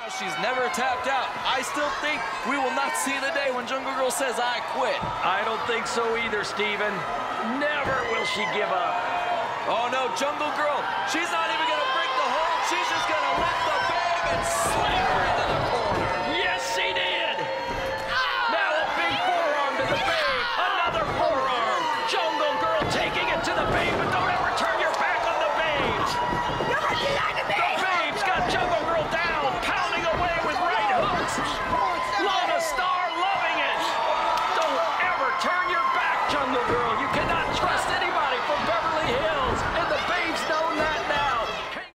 She's never tapped out. I still think we will not see the day when Jungle Girl says, I quit. I don't think so either, Steven. Never will she give up. Oh, no, Jungle Girl. She's not even going to break the hold. She's just going to lift the Babe and slam her into the corner. Yes, she did. Now a big forearm to the Babe. Another forearm. Jungle Girl taking it to the Babe, but don't ever turn your back on the Babe. The Babe's got Jungle Girl down, pounding away with right hooks.